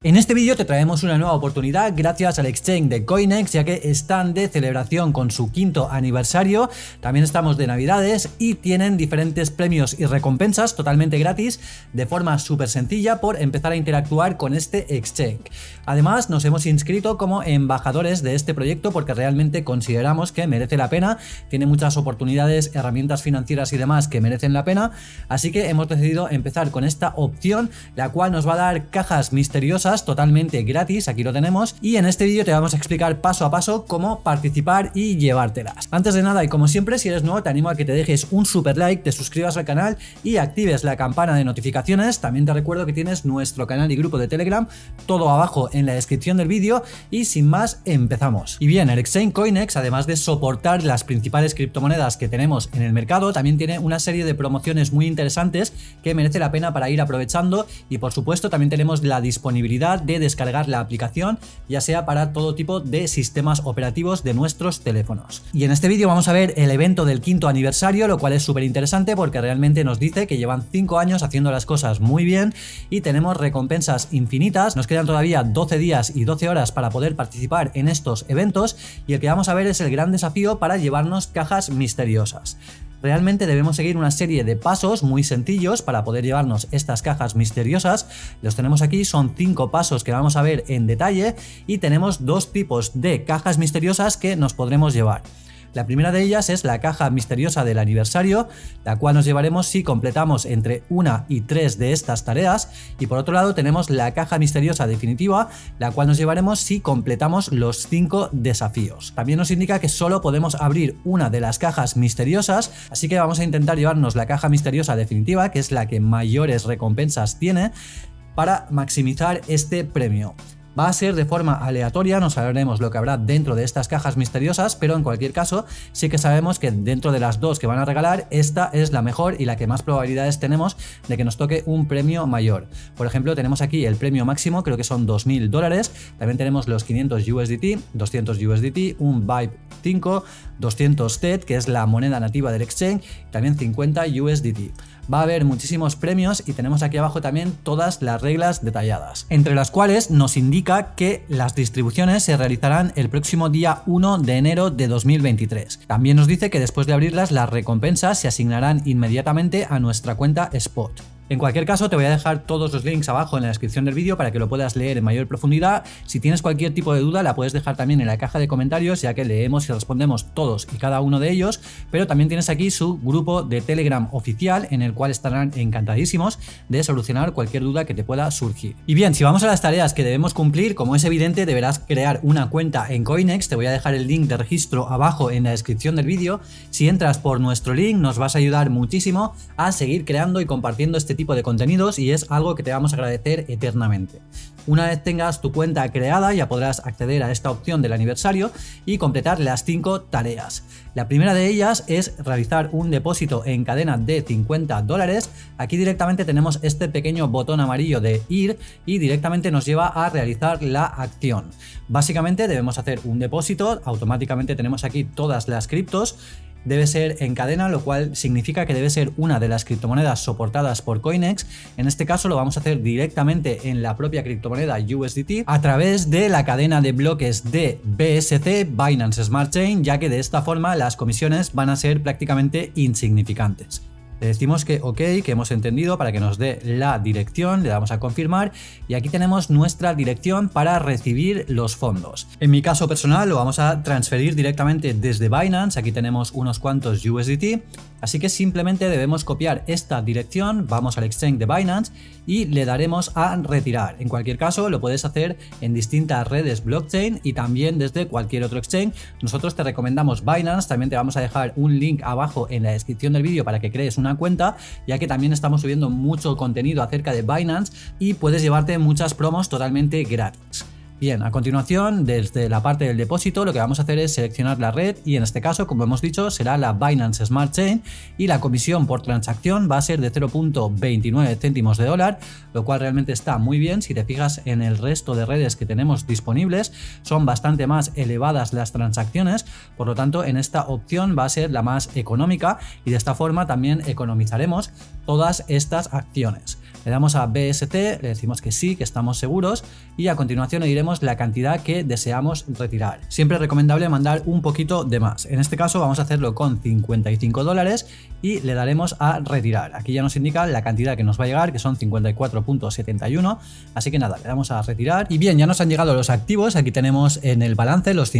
En este vídeo te traemos una nueva oportunidad gracias al exchange de Coinex, ya que están de celebración con su 5º aniversario, también estamos de navidades y tienen diferentes premios y recompensas totalmente gratis de forma súper sencilla por empezar a interactuar con este exchange. Además nos hemos inscrito como embajadores de este proyecto porque realmente consideramos que merece la pena, tiene muchas oportunidades, herramientas financieras y demás que merecen la pena, así que hemos decidido empezar con esta opción, la cual nos va a dar cajas misteriosas totalmente gratis, aquí lo tenemos, y en este vídeo te vamos a explicar paso a paso cómo participar y llevártelas. Antes de nada y como siempre, si eres nuevo te animo a que te dejes un super like, te suscribas al canal y actives la campana de notificaciones. También te recuerdo que tienes nuestro canal y grupo de Telegram, todo abajo en la descripción del vídeo, y sin más empezamos. Y bien, el exchange Coinex, además de soportar las principales criptomonedas que tenemos en el mercado, también tiene una serie de promociones muy interesantes que merece la pena para ir aprovechando, y por supuesto también tenemos la disponibilidad de descargar la aplicación, ya sea para todo tipo de sistemas operativos de nuestros teléfonos. Y en este vídeo vamos a ver el evento del 5º aniversario, lo cual es súper interesante porque realmente nos dice que llevan 5 años haciendo las cosas muy bien y tenemos recompensas infinitas. Nos quedan todavía 12 días y 12 horas para poder participar en estos eventos, y el que vamos a ver es el gran desafío para llevarnos cajas misteriosas. Realmente debemos seguir una serie de pasos muy sencillos para poder llevarnos estas cajas misteriosas. Los tenemos aquí, son 5 pasos que vamos a ver en detalle, y tenemos 2 tipos de cajas misteriosas que nos podremos llevar. La primera de ellas es la caja misteriosa del aniversario, la cual nos llevaremos si completamos entre 1 y 3 de estas tareas, y por otro lado tenemos la caja misteriosa definitiva, la cual nos llevaremos si completamos los 5 desafíos. También nos indica que solo podemos abrir una de las cajas misteriosas, así que vamos a intentar llevarnos la caja misteriosa definitiva, que es la que mayores recompensas tiene, para maximizar este premio. Va a ser de forma aleatoria, no sabremos lo que habrá dentro de estas cajas misteriosas, pero en cualquier caso sí que sabemos que dentro de las 2 que van a regalar, esta es la mejor y la que más probabilidades tenemos de que nos toque un premio mayor. Por ejemplo, tenemos aquí el premio máximo, creo que son $2000, también tenemos los 500 USDT, 200 USDT, un Vibe 5, 200 TED, que es la moneda nativa del exchange, también 50 USDT. Va a haber muchísimos premios y tenemos aquí abajo también todas las reglas detalladas, entre las cuales nos indica que las distribuciones se realizarán el próximo día 1 de enero de 2023. También nos dice que después de abrirlas las recompensas se asignarán inmediatamente a nuestra cuenta Spot. En cualquier caso, te voy a dejar todos los links abajo en la descripción del vídeo para que lo puedas leer en mayor profundidad. Si tienes cualquier tipo de duda, la puedes dejar también en la caja de comentarios, ya que leemos y respondemos todos y cada uno de ellos, pero también tienes aquí su grupo de Telegram oficial, en el cual estarán encantadísimos de solucionar cualquier duda que te pueda surgir. Y bien, si vamos a las tareas que debemos cumplir, como es evidente, deberás crear una cuenta en Coinex. Te voy a dejar el link de registro abajo en la descripción del vídeo. Si entras por nuestro link, nos vas a ayudar muchísimo a seguir creando y compartiendo este tipo de contenidos, y es algo que te vamos a agradecer eternamente. Una vez tengas tu cuenta creada, ya podrás acceder a esta opción del aniversario y completar las 5 tareas. La primera de ellas es realizar un depósito en cadena de $50. Aquí directamente tenemos este pequeño botón amarillo de ir y directamente nos lleva a realizar la acción. Básicamente debemos hacer un depósito, automáticamente tenemos aquí todas las criptos. Debe ser en cadena, lo cual significa que debe ser una de las criptomonedas soportadas por Coinex. En este caso lo vamos a hacer directamente en la propia criptomoneda USDT a través de la cadena de bloques de BSC, Binance Smart Chain, ya que de esta forma las comisiones van a ser prácticamente insignificantes. Le decimos que ok, que hemos entendido, para que nos dé la dirección, le damos a confirmar y aquí tenemos nuestra dirección para recibir los fondos. En mi caso personal lo vamos a transferir directamente desde Binance, aquí tenemos unos cuantos USDT, así que simplemente debemos copiar esta dirección, vamos al exchange de Binance y le daremos a retirar. En cualquier caso lo puedes hacer en distintas redes blockchain y también desde cualquier otro exchange. Nosotros te recomendamos Binance, también te vamos a dejar un link abajo en la descripción del vídeo para que crees una cuenta, ya que también estamos subiendo mucho contenido acerca de Binance y puedes llevarte muchas promos totalmente gratis. Bien, a continuación, desde la parte del depósito, lo que vamos a hacer es seleccionar la red y en este caso, como hemos dicho, será la Binance Smart Chain y la comisión por transacción va a ser de 0.29 céntimos de dólar, lo cual realmente está muy bien. Si te fijas en el resto de redes que tenemos disponibles, son bastante más elevadas las transacciones, por lo tanto en esta opción va a ser la más económica y de esta forma también economizaremos todas estas acciones. Le damos a BST, le decimos que sí, que estamos seguros y a continuación le diremos la cantidad que deseamos retirar. Siempre es recomendable mandar un poquito de más. En este caso vamos a hacerlo con $55 y le daremos a retirar. Aquí ya nos indica la cantidad que nos va a llegar, que son 54.71, así que nada, le damos a retirar. Y bien, ya nos han llegado los activos. Aquí tenemos en el balance los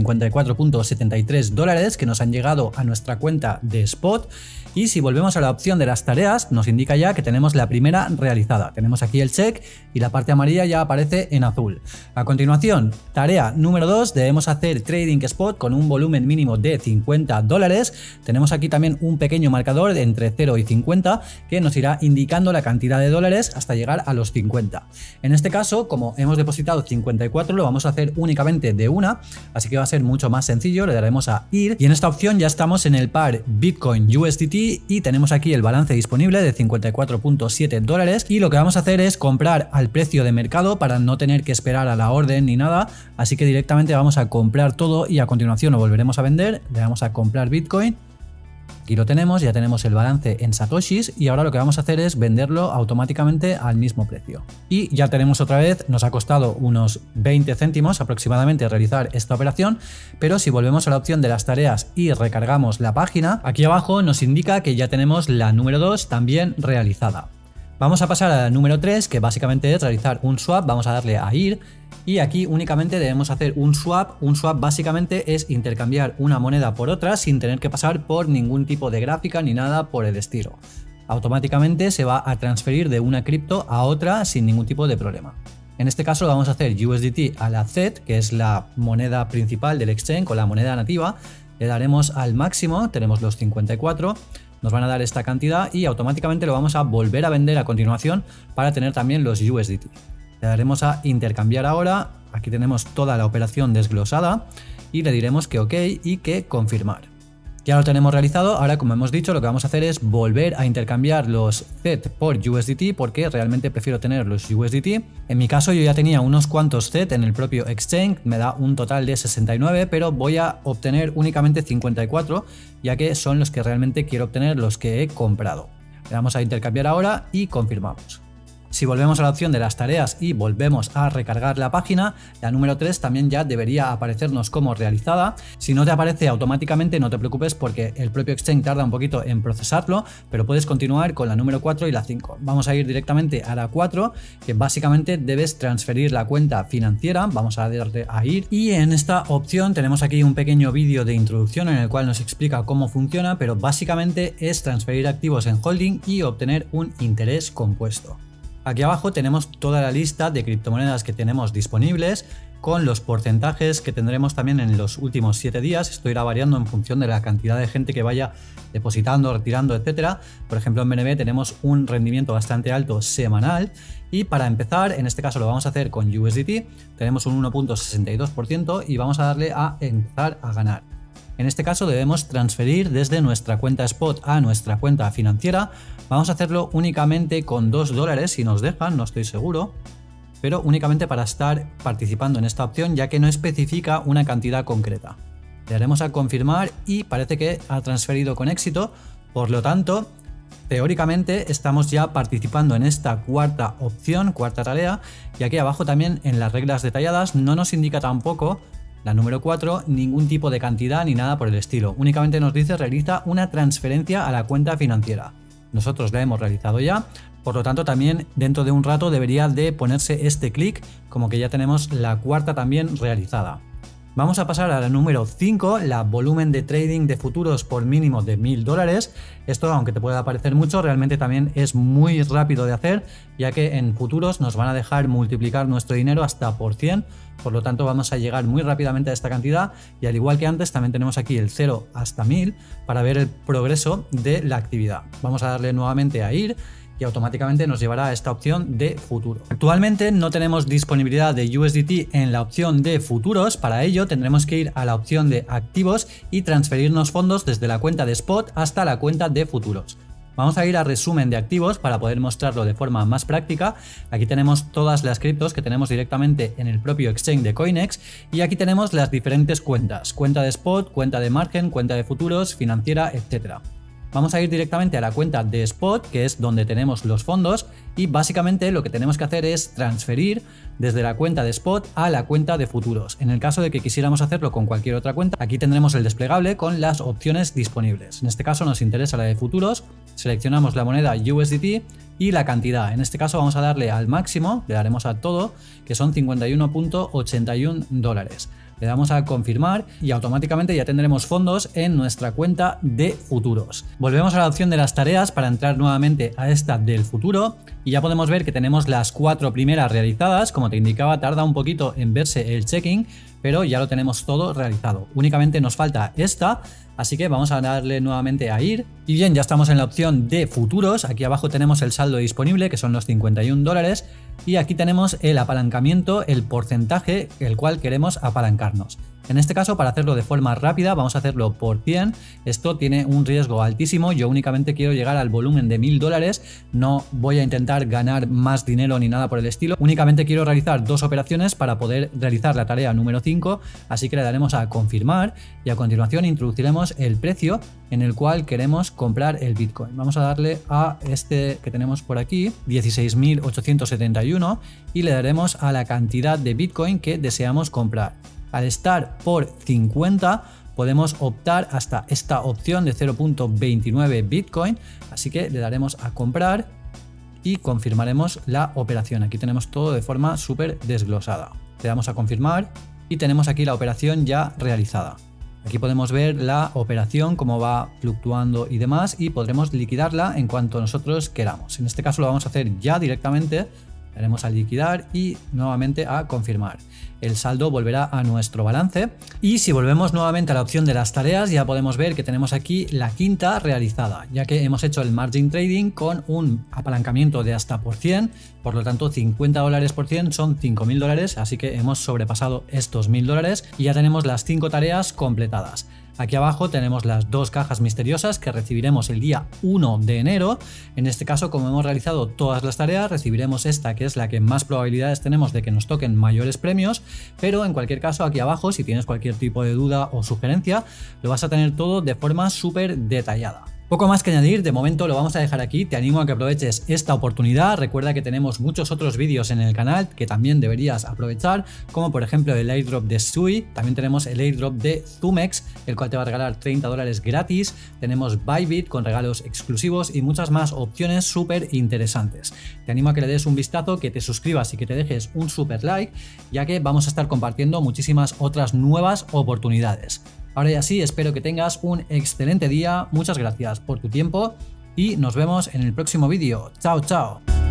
$54.73 que nos han llegado a nuestra cuenta de Spot. Y si volvemos a la opción de las tareas, nos indica ya que tenemos la primera realizada. Tenemos aquí el check y la parte amarilla ya aparece en azul. A continuación, tarea número 2, debemos hacer trading spot con un volumen mínimo de $50. Tenemos aquí también un pequeño marcador de entre 0 y 50 que nos irá indicando la cantidad de dólares hasta llegar a los 50. En este caso, como hemos depositado 54, lo vamos a hacer únicamente de una, así que va a ser mucho más sencillo. Le daremos a ir y en esta opción ya estamos en el par Bitcoin USDT y tenemos aquí el balance disponible de $54.7 y lo que vamos a hacer es comprar al precio de mercado para no tener que esperar a la orden ni nada, así que directamente vamos a comprar todo y a continuación lo volveremos a vender. Le damos a comprar Bitcoin. Aquí lo tenemos, ya tenemos el balance en satoshis y ahora lo que vamos a hacer es venderlo automáticamente al mismo precio. Y ya tenemos otra vez, nos ha costado unos 20 céntimos aproximadamente realizar esta operación, pero si volvemos a la opción de las tareas y recargamos la página, aquí abajo nos indica que ya tenemos la número 2 también realizada. Vamos a pasar a la número 3, que básicamente es realizar un swap. Vamos a darle a ir y aquí únicamente debemos hacer un swap. Un swap básicamente es intercambiar una moneda por otra sin tener que pasar por ningún tipo de gráfica ni nada por el estilo. Automáticamente se va a transferir de una cripto a otra sin ningún tipo de problema. En este caso lo vamos a hacer USDT a la ZED, que es la moneda principal del exchange o la moneda nativa. Le daremos al máximo, tenemos los 54. Nos van a dar esta cantidad y automáticamente lo vamos a volver a vender a continuación para tener también los USDT. Le daremos a intercambiar ahora, aquí tenemos toda la operación desglosada y le diremos que OK y que confirmar. Ya lo tenemos realizado. Ahora, como hemos dicho, lo que vamos a hacer es volver a intercambiar los ZED por USDT porque realmente prefiero tener los USDT. En mi caso yo ya tenía unos cuantos ZED en el propio exchange, me da un total de 69, pero voy a obtener únicamente 54 ya que son los que realmente quiero obtener, los que he comprado. Le damos a intercambiar ahora y confirmamos. Si volvemos a la opción de las tareas y volvemos a recargar la página, la número 3 también ya debería aparecernos como realizada. Si no te aparece automáticamente, no te preocupes porque el propio exchange tarda un poquito en procesarlo, pero puedes continuar con la número 4 y la 5. Vamos a ir directamente a la 4, que básicamente debes transferir la cuenta financiera. Vamos a darle a ir y en esta opción tenemos aquí un pequeño vídeo de introducción en el cual nos explica cómo funciona, pero básicamente es transferir activos en holding y obtener un interés compuesto. Aquí abajo tenemos toda la lista de criptomonedas que tenemos disponibles con los porcentajes que tendremos también en los últimos 7 días. Esto irá variando en función de la cantidad de gente que vaya depositando, retirando, etcétera. Por ejemplo, en BNB tenemos un rendimiento bastante alto semanal y para empezar, en este caso lo vamos a hacer con USDT, tenemos un 1.62% y vamos a darle a empezar a ganar. En este caso debemos transferir desde nuestra cuenta spot a nuestra cuenta financiera. Vamos a hacerlo únicamente con $2 si nos dejan, no estoy seguro, pero únicamente para estar participando en esta opción ya que no especifica una cantidad concreta. Le daremos a confirmar y parece que ha transferido con éxito, por lo tanto, teóricamente estamos ya participando en esta cuarta opción, cuarta tarea, y aquí abajo también en las reglas detalladas no nos indica tampoco la número 4, ningún tipo de cantidad ni nada por el estilo. Únicamente nos dice realiza una transferencia a la cuenta financiera. Nosotros la hemos realizado ya, por lo tanto también dentro de un rato debería de ponerse este clic como que ya tenemos la cuarta también realizada. Vamos a pasar a la número 5, la volumen de trading de futuros por mínimo de $1000. Esto, aunque te pueda parecer mucho, realmente también es muy rápido de hacer, ya que en futuros nos van a dejar multiplicar nuestro dinero hasta por 100, por lo tanto vamos a llegar muy rápidamente a esta cantidad y al igual que antes también tenemos aquí el 0 hasta 1000 para ver el progreso de la actividad. Vamos a darle nuevamente a ir y automáticamente nos llevará a esta opción de futuro. Actualmente no tenemos disponibilidad de USDT en la opción de futuros, para ello tendremos que ir a la opción de activos y transferirnos fondos desde la cuenta de spot hasta la cuenta de futuros. Vamos a ir a resumen de activos para poder mostrarlo de forma más práctica. Aquí tenemos todas las criptos que tenemos directamente en el propio exchange de Coinex y aquí tenemos las diferentes cuentas, cuenta de spot, cuenta de margen, cuenta de futuros, financiera, etcétera. Vamos a ir directamente a la cuenta de Spot, que es donde tenemos los fondos, y básicamente lo que tenemos que hacer es transferir desde la cuenta de spot a la cuenta de futuros. En el caso de que quisiéramos hacerlo con cualquier otra cuenta, aquí tendremos el desplegable con las opciones disponibles. En este caso nos interesa la de futuros, seleccionamos la moneda USDT y la cantidad. En este caso vamos a darle al máximo, le daremos a todo, que son 51.81 dólares. Le damos a confirmar y automáticamente ya tendremos fondos en nuestra cuenta de futuros. Volvemos a la opción de las tareas para entrar nuevamente a esta del futuro y ya podemos ver que tenemos las 4 primeras realizadas. Como te indicaba, tarda un poquito en verse el checking, pero ya lo tenemos todo realizado. Únicamente nos falta esta, así que vamos a darle nuevamente a ir. Y bien, ya estamos en la opción de futuros. Aquí abajo tenemos el saldo disponible, que son los 51 dólares. Y aquí tenemos el apalancamiento, el porcentaje el cual queremos apalancarnos. En este caso, para hacerlo de forma rápida, vamos a hacerlo por 100. Esto tiene un riesgo altísimo. Yo únicamente quiero llegar al volumen de 1000 dólares. No voy a intentar ganar más dinero ni nada por el estilo. Únicamente quiero realizar 2 operaciones para poder realizar la tarea número 5. Así que le daremos a confirmar y a continuación introduciremos el precio en el cual queremos comprar el Bitcoin. Vamos a darle a este que tenemos por aquí, 16.871, y le daremos a la cantidad de Bitcoin que deseamos comprar. Al estar por 50 podemos optar hasta esta opción de 0.29 Bitcoin, así que le daremos a comprar y confirmaremos la operación. Aquí tenemos todo de forma súper desglosada. Le damos a confirmar y tenemos aquí la operación ya realizada. Aquí podemos ver la operación, cómo va fluctuando y demás, y podremos liquidarla en cuanto nosotros queramos. En este caso lo vamos a hacer ya directamente. Daremos a liquidar y nuevamente a confirmar. El saldo volverá a nuestro balance. Y si volvemos nuevamente a la opción de las tareas, ya podemos ver que tenemos aquí la quinta realizada, ya que hemos hecho el margin trading con un apalancamiento de hasta por 100, por lo tanto 50 dólares por 100 son 5.000 dólares, así que hemos sobrepasado estos 1.000 dólares y ya tenemos las 5 tareas completadas. Aquí abajo tenemos las 2 cajas misteriosas que recibiremos el día 1 de enero. En este caso, como hemos realizado todas las tareas, recibiremos esta, que es la que más probabilidades tenemos de que nos toquen mayores premios, pero en cualquier caso aquí abajo, si tienes cualquier tipo de duda o sugerencia, lo vas a tener todo de forma súper detallada. Poco más que añadir, de momento lo vamos a dejar aquí. Te animo a que aproveches esta oportunidad. Recuerda que tenemos muchos otros vídeos en el canal que también deberías aprovechar, como por ejemplo el airdrop de Sui. También tenemos el airdrop de Zumex, el cual te va a regalar 30 dólares gratis. Tenemos Bybit con regalos exclusivos y muchas más opciones súper interesantes. Te animo a que le des un vistazo, que te suscribas y que te dejes un super like, ya que vamos a estar compartiendo muchísimas otras nuevas oportunidades. Ahora ya sí, espero que tengas un excelente día, muchas gracias por tu tiempo y nos vemos en el próximo vídeo. ¡Chao, chao!